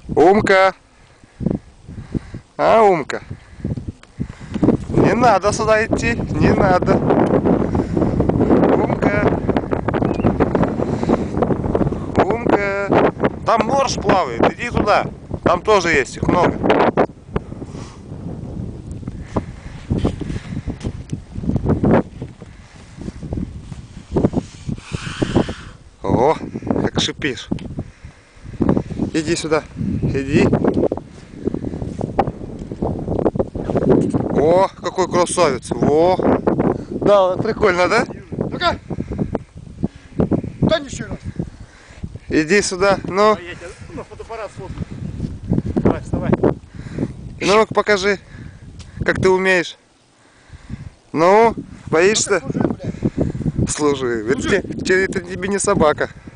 Умка. А, Умка. Не надо сюда идти, не надо. Умка. Умка. Там морж плавает, иди туда. Там тоже есть, их много. О, как шипишь. Иди сюда, иди. О, какой красавец. О, да, прикольно, да? Ну-ка! Дай еще раз. Иди сюда, ну. Я тебя на фотоаппарат сфоткаю. Давай, вставай. Ну, покажи, как ты умеешь. Ну, боишься? Служи, блядь. Служи. Это тебе не собака.